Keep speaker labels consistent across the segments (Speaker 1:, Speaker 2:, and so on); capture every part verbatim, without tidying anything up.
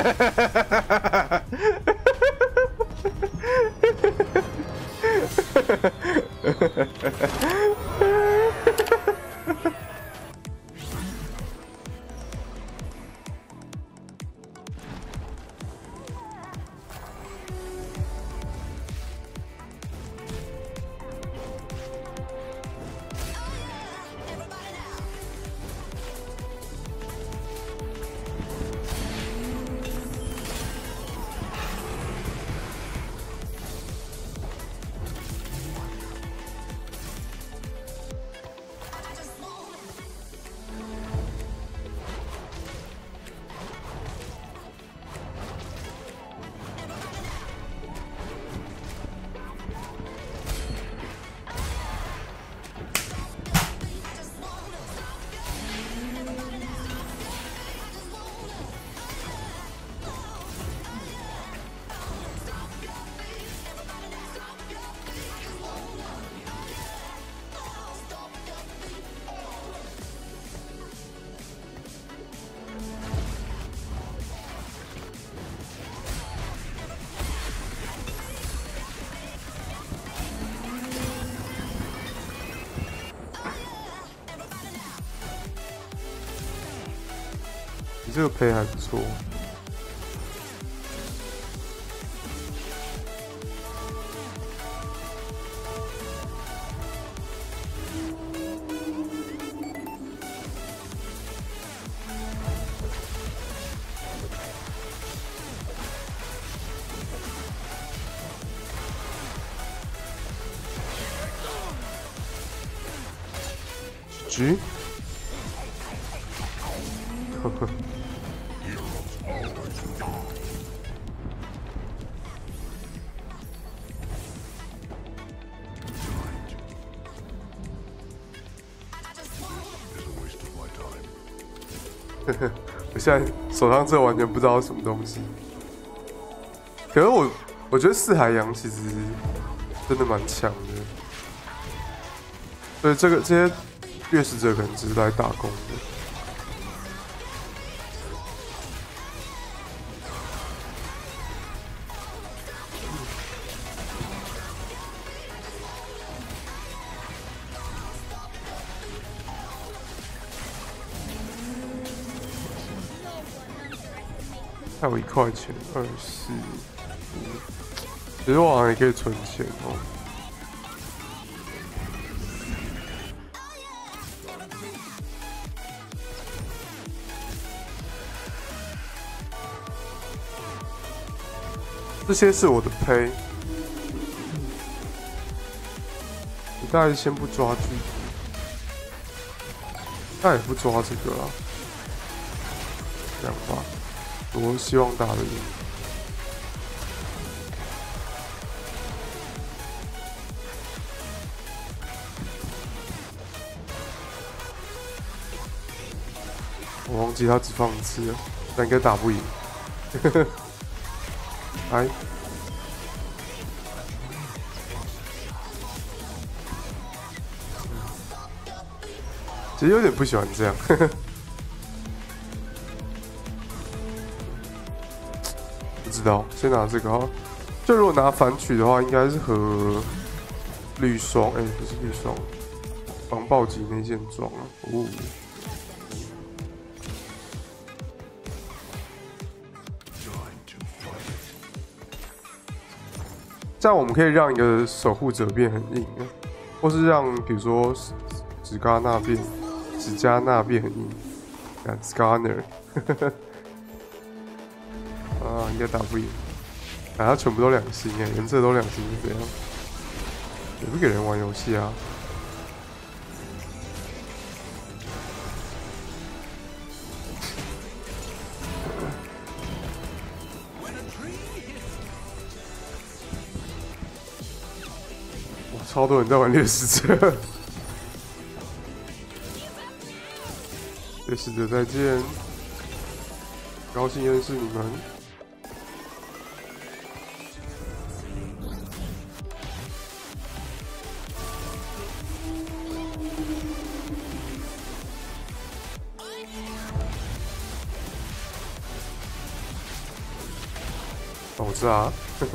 Speaker 1: 你这个配还不错。G， 呵呵。我现在手上这完全不知道什么东西，可是我我觉得四海洋其实真的蛮强的，所以这个这些掠食者可能只是来打工的。还有一块钱，二四五，其实我好像也可以存钱哦。这些是我的胚，你大概先不抓剧，那也不抓这个啦，这样吧。我希望打得赢。我忘记他只放一次了，但应该打不赢。来，其实有点不喜欢这样。不知道，先拿这个哈。就如果拿反曲的话，应该是和绿霜，哎、欸，不是绿霜，防暴击那件装啊。哦。这样我们可以让一个守护者变很硬啊，或是让比如说史加纳变史加纳变很硬，看 Scanner。啊，应该打不赢。啊，他全部都两星哎，颜色都两星是怎样？也不给人玩游戏啊。哇，超多人在玩掠食者。掠食者再见，高兴认识你们。 爆炸！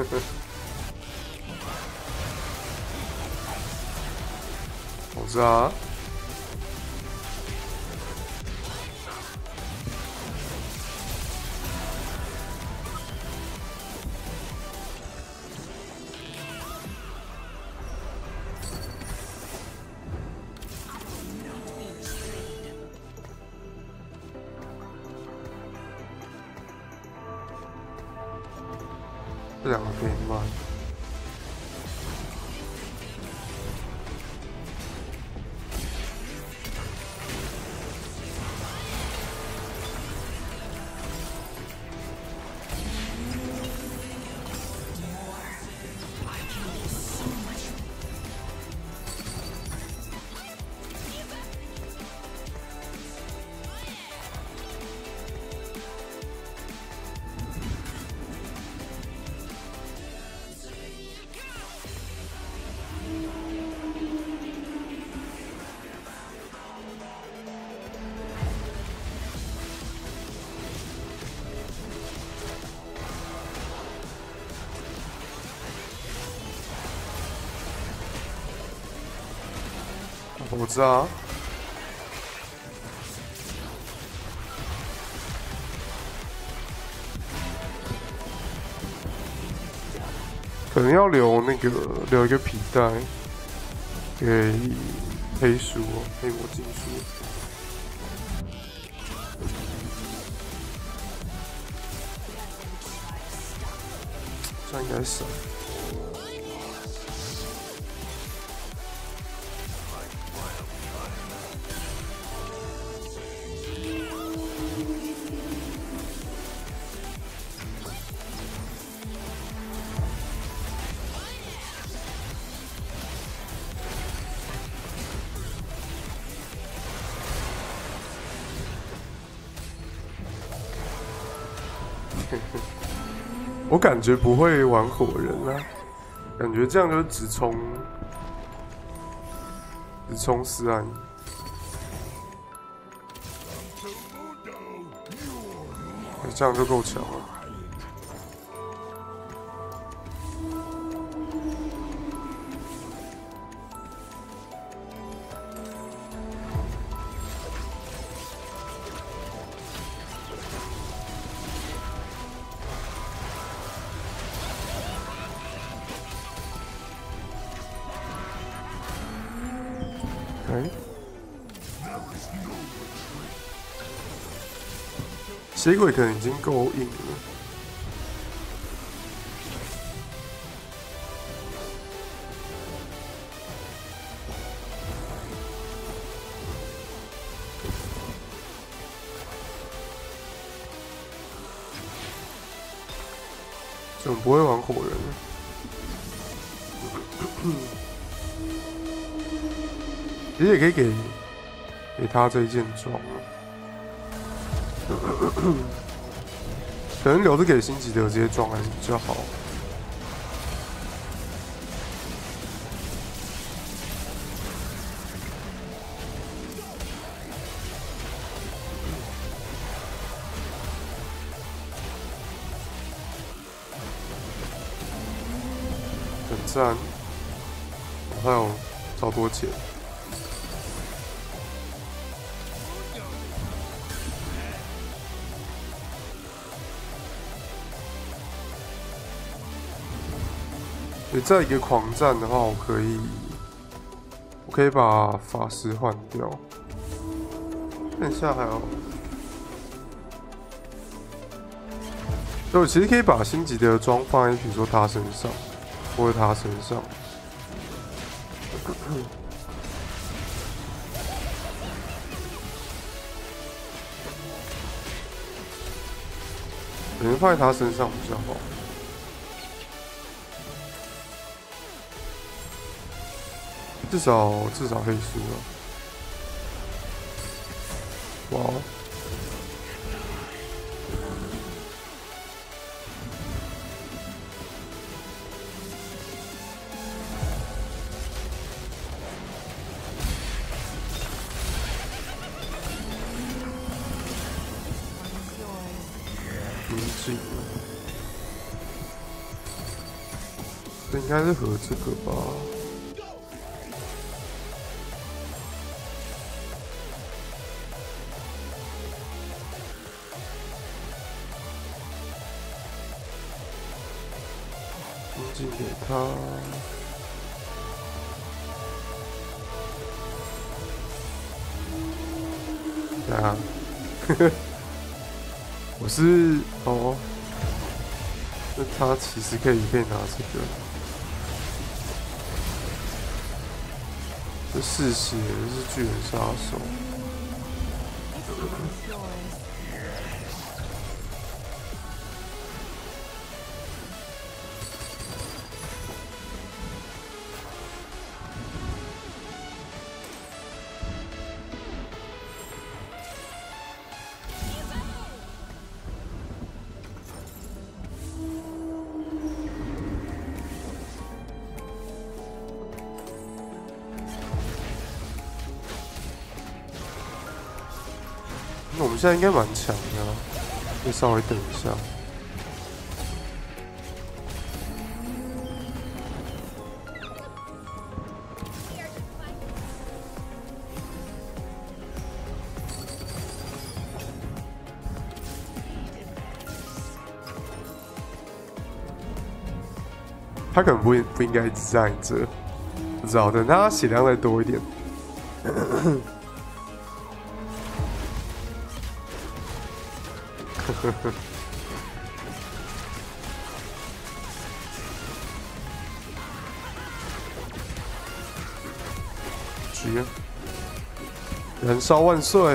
Speaker 1: 爆炸！这两个可以卖。我知道，可能要留那个留一个皮带给黑鼠哦，黑魔金鼠。这样应该少。我感觉不会玩火人啊，感觉这样就是直冲，直冲四暗，这样就够强了。哎，血鬼可能已经够硬了。怎么不会玩火人呢？其实也可以给给他这一件装啊，可能留着给辛吉德这些装还是比较好。很赞，还有超多钱。所以再一个狂战的话，我可以，我可以把法师换掉。等一下还有，所以我其实可以把星级的装放在比如说他身上，或者他身上。可能放在他身上比较好。至少至少可以输了。哇！明镜。 这应该是合这个吧。封禁给他。对啊，我是哦。 那他其实可以可以拿这个，这嗜血是巨人杀手。那我们现在应该蛮强的、啊，就稍微等一下。他可能不不应该一直站这，不知道，等他血量再多一点。呵呵，局，燃烧万岁！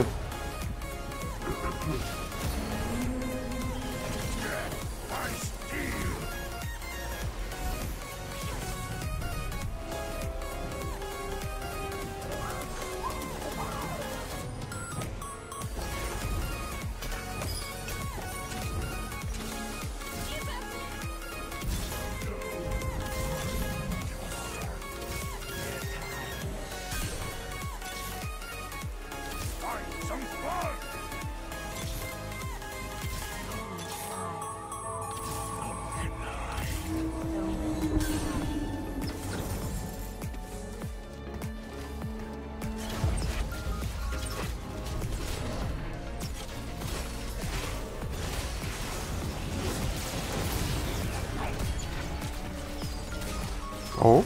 Speaker 1: 哦，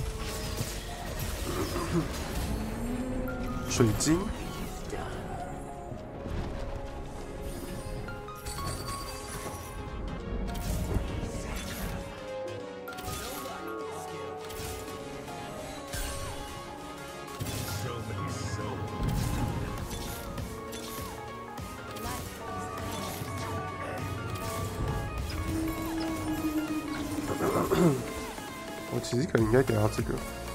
Speaker 1: 水晶。我其实可能应该给他这个。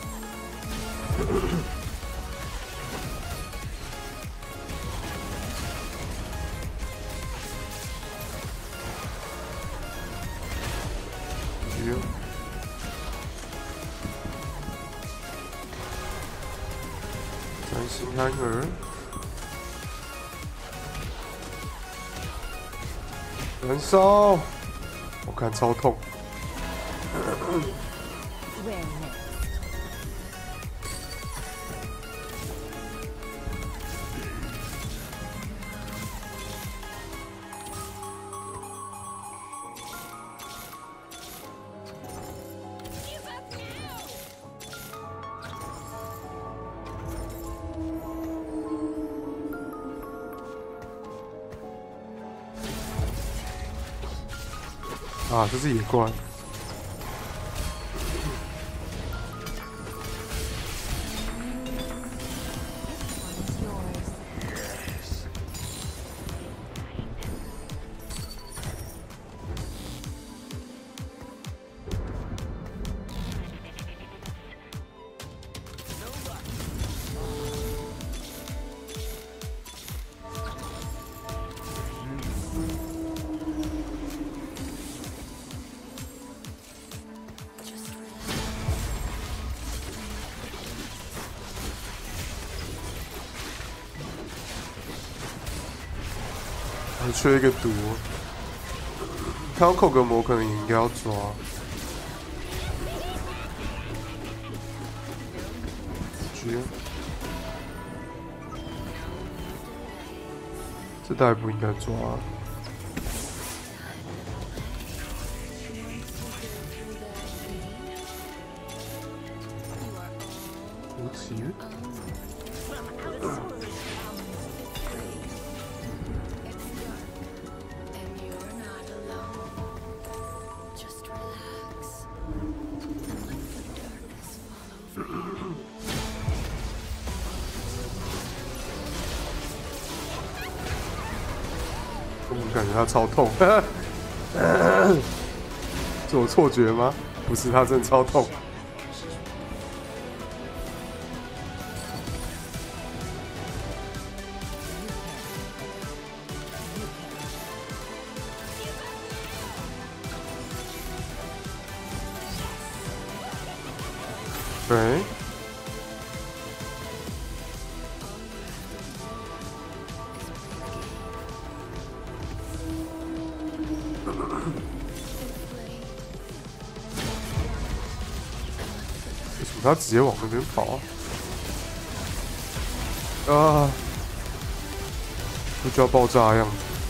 Speaker 1: 三星憨儿，燃烧，我看超痛。啊，这是野怪。还缺一个毒，看到寇格魔可能也应该要抓。 去。这代不应该抓。无奇。 我感觉他超痛，是我错觉吗？不是，他真的超痛。对。 他直接往那边跑啊！啊，就要爆炸的样子。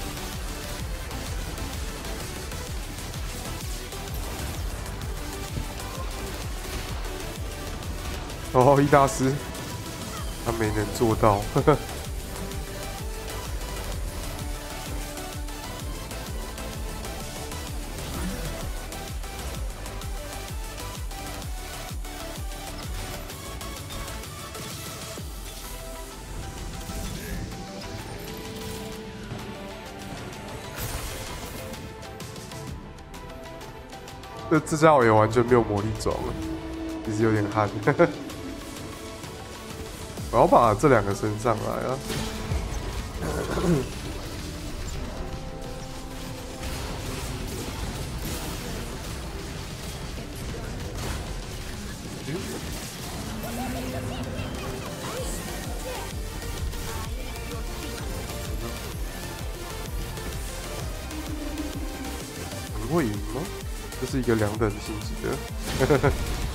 Speaker 1: 哦，伊大师，他没能做到。呵呵。这这家伙也完全没有魔力装了，其实有点汗。我要把这两个升上来啊！你会赢吗？这是一个两等星级的。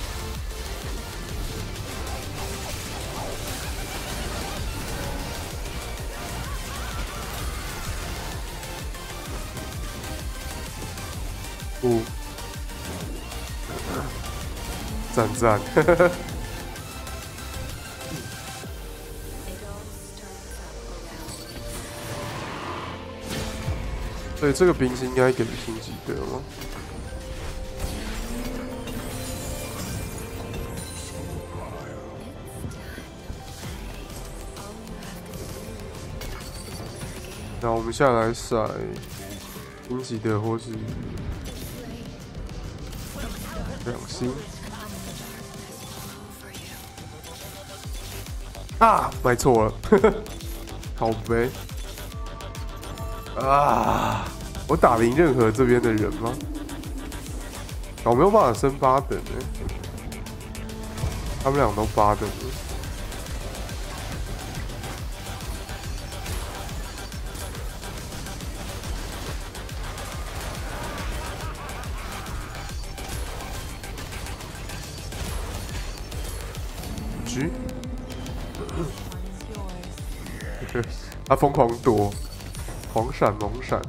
Speaker 1: 五，赞赞。所以这个兵器应该给星级的吗？那我们下来甩星级的，或是两星。啊，买错了，好悲。啊！我打得赢任何这边的人吗？我没有办法升八等哎，他们俩都八等了。G， 他疯狂躲。 狂闪猛闪，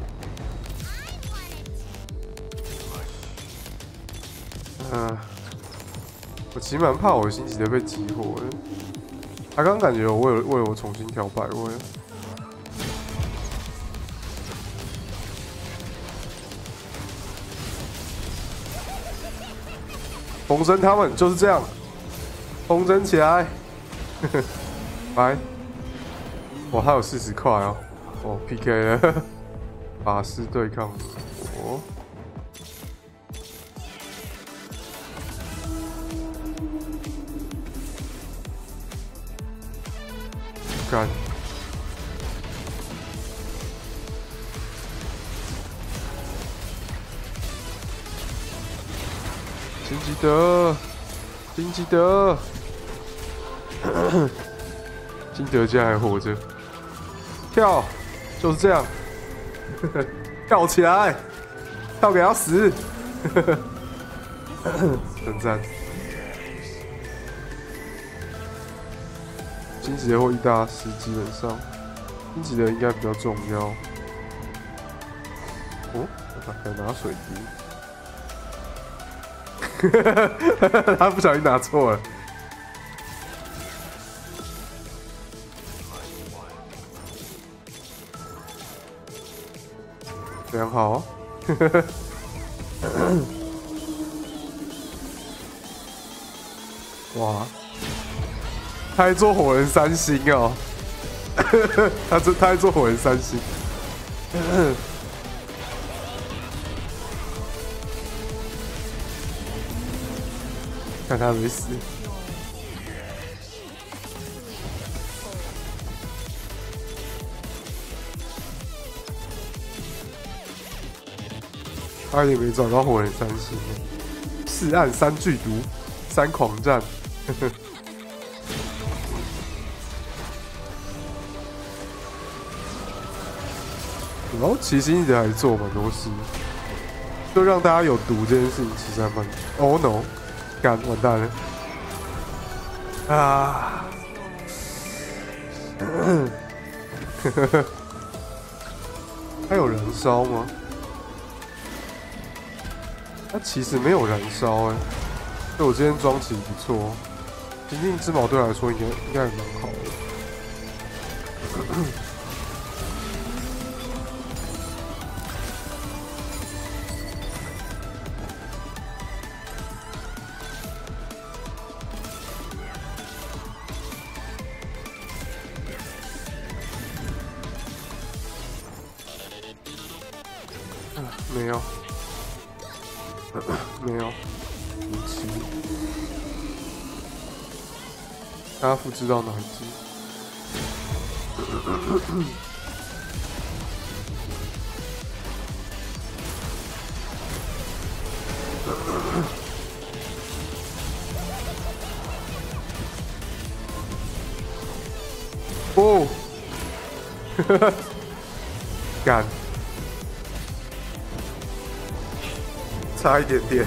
Speaker 1: 嗯、呃，我其实蛮怕我星级的被激活的。他刚感觉我为了为了我重新调百位，风筝他们就是这样，风筝起来，来，哇，他有四十块哦。 哦 ，P K 了，法师对抗我，干，金基德，金基德，金德竟然还活着，跳！ 就是这样，跳起来，跳给他死，很赞。 星级的或一大师，基本上星级的应该比较重要。哦，他可能拿水滴，他不小心拿错了。非常好啊！哇，他还做火人三星哦！他这他还做火人三星，看他没死。他也没找到火人三星，四暗三剧毒，三狂战。然后奇星一直还做蛮多事，就让大家有毒这件事情其实还蛮…… Oh no， 干完蛋了啊！他有燃烧吗？他其实没有燃烧哎，所以我今天装其实不错。平静之矛对我来说应该应该也蛮好的。没有。没有，无期。他复制到哪一只？哦，干。差一点点。